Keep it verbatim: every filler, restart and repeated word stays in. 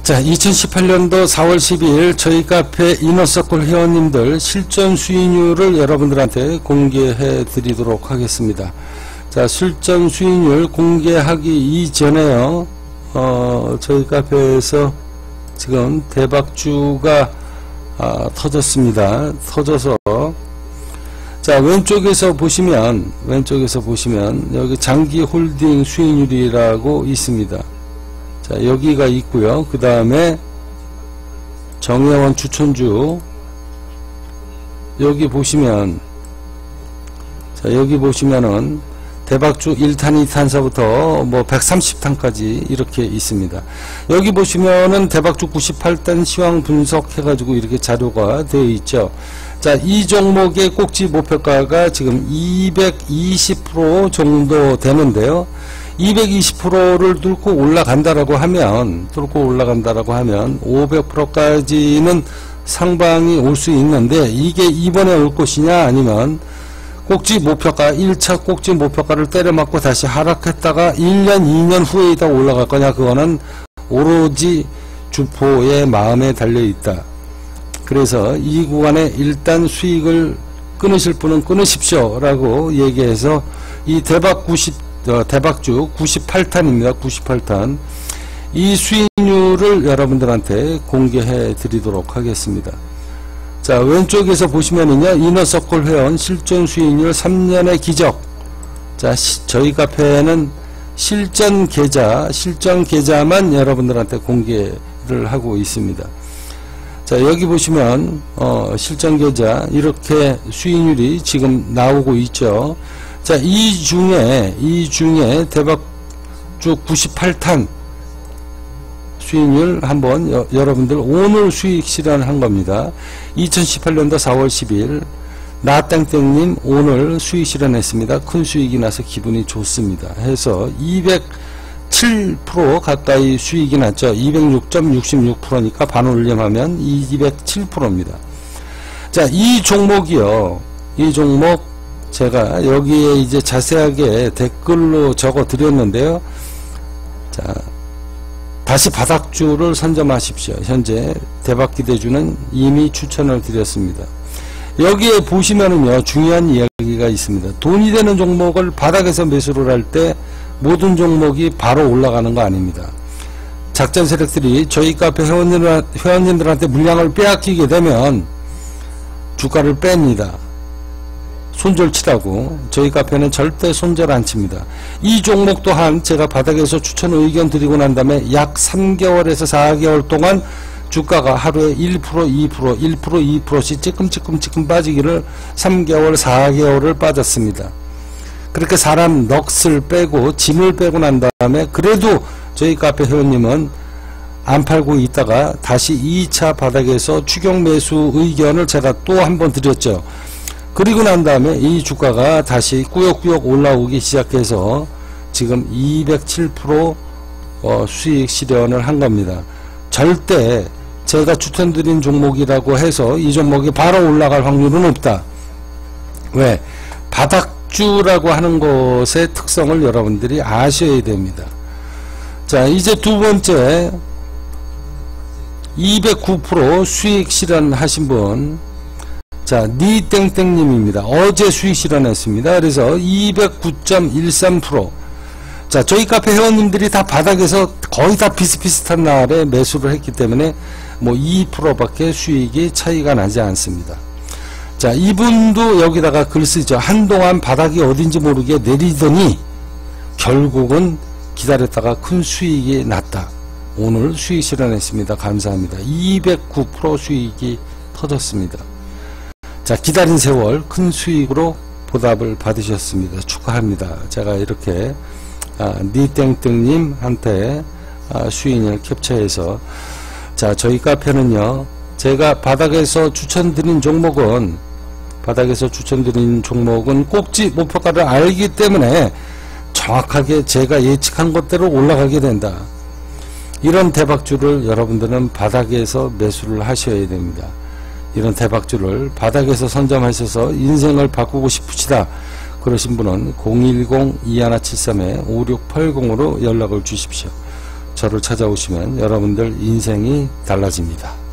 자, 이천십팔 년도 사월 십이일 저희 카페 이너서클 회원님들 실전 수익률을 여러분들한테 공개해 드리도록 하겠습니다. 자, 실전 수익률 공개하기 이전에요, 어, 저희 카페에서 지금 대박주가 아, 터졌습니다. 터져서, 자, 왼쪽에서 보시면, 왼쪽에서 보시면, 여기 장기 홀딩 수익률이라고 있습니다. 자, 여기가 있고요. 그 다음에 정혜원 추천주, 여기 보시면, 자, 여기 보시면은 대박주 일 탄, 이 탄서부터 뭐 백삼십 탄까지 이렇게 있습니다. 여기 보시면은 대박주 구십팔 탄 시황 분석해가지고 이렇게 자료가 되어 있죠. 자, 이 종목의 꼭지 목표가가 지금 이백이십 퍼센트 정도 되는데요. 이백이십 퍼센트를 뚫고 올라간다라고 하면, 뚫고 올라간다라고 하면 오백 퍼센트까지는 상방이 올 수 있는데, 이게 이번에 올 것이냐, 아니면 꼭지 목표가, 일 차 꼭지 목표가를 때려맞고 다시 하락했다가 일 년, 이 년 후에 있다 올라갈 거냐, 그거는 오로지 주포의 마음에 달려있다. 그래서 이 구간에 일단 수익을 끊으실 분은 끊으십시오 라고 얘기해서, 이 대박 구십, 어, 대박주 구십팔 탄입니다. 구십팔 탄. 이 수익률을 여러분들한테 공개해 드리도록 하겠습니다. 자, 왼쪽에서 보시면은요, 이너서클 회원 실전 수익률 삼 년의 기적. 자, 시, 저희 카페에는 실전 계좌, 실전 계좌만 여러분들한테 공개를 하고 있습니다. 자, 여기 보시면, 어, 실전 계좌, 이렇게 수익률이 지금 나오고 있죠. 자, 이 중에, 이 중에 대박주 구십팔 탄 수익률 한번 여, 여러분들 오늘 수익 실현한 겁니다. 이천십팔 년도 사월 십일 나땡땡님 오늘 수익 실현했습니다. 큰 수익이 나서 기분이 좋습니다. 해서 이백칠 퍼센트 가까이 수익이 났죠. 이백육 점 육육 퍼센트니까 반올림하면 이백칠 퍼센트입니다. 자, 이 종목이요. 이 종목 제가 여기에 이제 자세하게 댓글로 적어 드렸는데요. 자, 다시 바닥주를 선점하십시오. 현재 대박기대주는 이미 추천을 드렸습니다. 여기에 보시면은요, 중요한 이야기가 있습니다. 돈이 되는 종목을 바닥에서 매수를 할 때 모든 종목이 바로 올라가는 거 아닙니다. 작전 세력들이 저희 카페 회원님들, 회원님들한테 물량을 빼앗기게 되면 주가를 뺍니다. 손절치라고. 저희 카페는 절대 손절 안 칩니다. 이 종목 또한 제가 바닥에서 추천 의견 드리고 난 다음에 약 삼 개월에서 사 개월 동안 주가가 하루에 일 퍼센트, 이 퍼센트, 일 퍼센트, 이 퍼센트씩 찌끔찌끔찌끔 빠지기를 삼 개월, 사 개월을 빠졌습니다. 그렇게 사람 넋을 빼고 짐을 빼고 난 다음에 그래도 저희 카페 회원님은 안 팔고 있다가 다시 이 차 바닥에서 추격 매수 의견을 제가 또 한 번 드렸죠. 그리고 난 다음에 이 주가가 다시 꾸역꾸역 올라오기 시작해서 지금 이백칠 퍼센트 어, 수익 실현을 한 겁니다. 절대 제가 추천드린 종목이라고 해서 이 종목이 바로 올라갈 확률은 없다. 왜? 바닥주라고 하는 것의 특성을 여러분들이 아셔야 됩니다. 자, 이제 두 번째, 이백구 퍼센트 수익 실현하신 분, 자, 니땡땡님입니다. 어제 수익 실현했습니다. 그래서 이백구 점 일삼 퍼센트. 자, 저희 카페 회원님들이 다 바닥에서 거의 다 비슷비슷한 날에 매수를 했기 때문에 뭐 이 퍼센트 밖에 수익이 차이가 나지 않습니다. 자, 이분도 여기다가 글 쓰죠. 한동안 바닥이 어딘지 모르게 내리더니 결국은 기다렸다가 큰 수익이 났다. 오늘 수익 실현했습니다. 감사합니다. 이백구 퍼센트 수익이 터졌습니다. 자, 기다린 세월 큰 수익으로 보답을 받으셨습니다. 축하합니다. 제가 이렇게 아, 니땡땡님한테 아, 수익을 캡처해서, 자, 저희 카페는요, 제가 바닥에서 추천드린 종목은 바닥에서 추천드린 종목은 꼭지 목표가를 알기 때문에 정확하게 제가 예측한 것대로 올라가게 된다. 이런 대박주를 여러분들은 바닥에서 매수를 하셔야 됩니다. 이런 대박주를 바닥에서 선점하셔서 인생을 바꾸고 싶으시다 그러신 분은 공일공 이일칠삼 오육팔공으로 연락을 주십시오. 저를 찾아오시면 여러분들 인생이 달라집니다.